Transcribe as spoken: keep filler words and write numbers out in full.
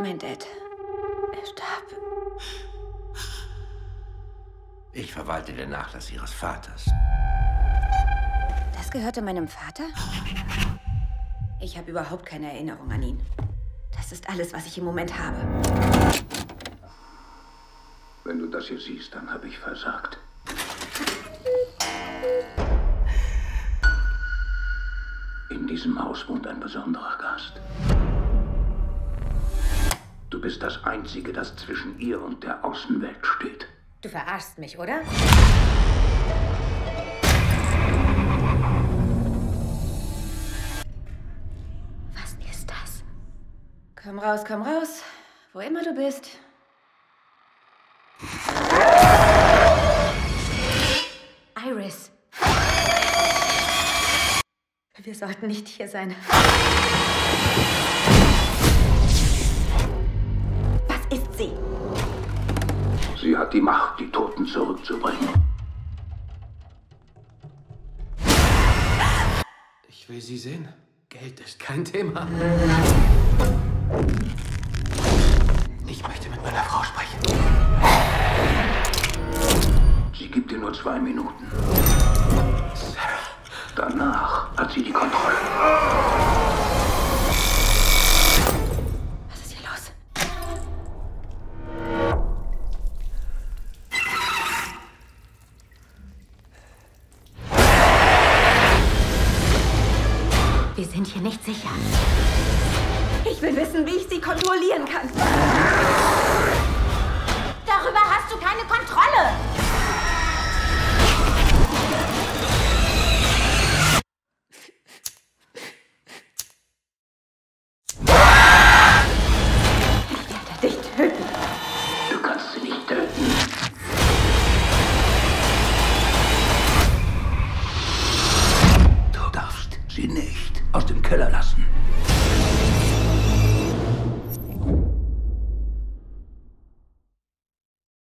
Mein Dad. Er starb. Ich verwalte den Nachlass Ihres Vaters. Das gehörte meinem Vater? Ich habe überhaupt keine Erinnerung an ihn. Das ist alles, was ich im Moment habe. Wenn du das hier siehst, dann habe ich versagt. In diesem Haus wohnt ein besonderer Gast. Du bist das Einzige, das zwischen ihr und der Außenwelt steht. Du verarschst mich, oder? Was ist das? Komm raus, komm raus. Wo immer du bist. Iris. Wir sollten nicht hier sein. Was ist sie? Sie hat die Macht, die Toten zurückzubringen. Ich will sie sehen. Geld ist kein Thema. Ich möchte mit meiner Frau sprechen. Sie gibt dir nur zwei Minuten. Sarah. Danach hat sie die Kontrolle. Was ist hier los? Wir sind hier nicht sicher. Ich will wissen, wie ich sie kontrollieren kann. Darüber hast du keine Kontrolle. Ich werde dich töten. Du kannst sie nicht töten. Du darfst sie nicht aus dem Keller lassen.